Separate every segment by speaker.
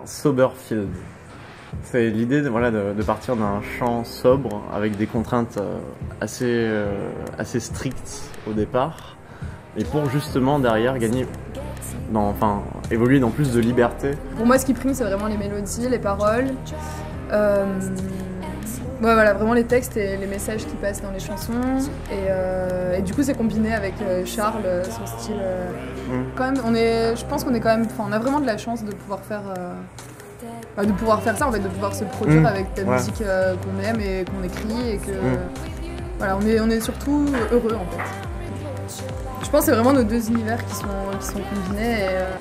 Speaker 1: Soberfield. C'est l'idée voilà, de partir d'un chant sobre avec des contraintes assez strictes au départ et pour justement derrière gagner, évoluer dans plus de liberté.
Speaker 2: Pour moi ce qui prime c'est vraiment les mélodies, les paroles, voilà, vraiment les textes et les messages qui passent dans les chansons et du coup c'est combiné avec Charles, son style. Quand même, je pense qu'on est quand même, on a vraiment de la chance de pouvoir faire ça en fait, de pouvoir se produire avec la musique qu'on aime et qu'on écrit et que voilà, on est surtout heureux en fait. Je pense que c'est vraiment nos deux univers qui sont combinés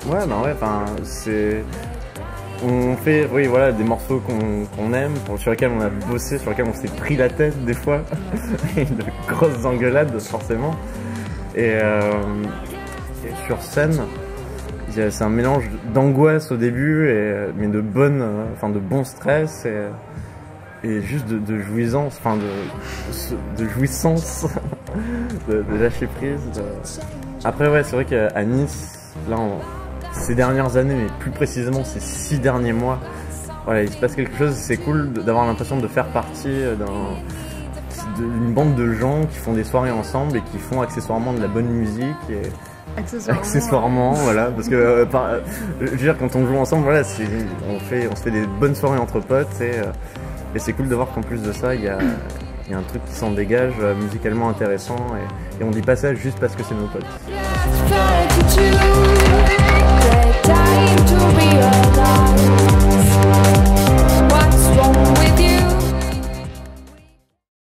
Speaker 2: et
Speaker 1: on fait des morceaux qu'on aime, sur lesquels on a bossé, sur lesquels on s'est pris la tête des fois, et de grosses engueulades forcément. Et sur scène, c'est un mélange d'angoisse au début, mais de bon stress et juste de jouissance, de jouissance, de lâcher prise. Après c'est vrai qu'à Nice, là ces dernières années, mais plus précisément ces 6 derniers mois, voilà, il se passe quelque chose, c'est cool d'avoir l'impression de faire partie d'une bande de gens qui font des soirées ensemble et qui font accessoirement de la bonne musique. Accessoirement, voilà, parce que je veux dire, quand on joue ensemble, voilà, on se fait des bonnes soirées entre potes et c'est cool de voir qu'en plus de ça, il y a un truc qui s'en dégage musicalement intéressant et on dit pas ça juste parce que c'est nos potes.
Speaker 3: Time to realize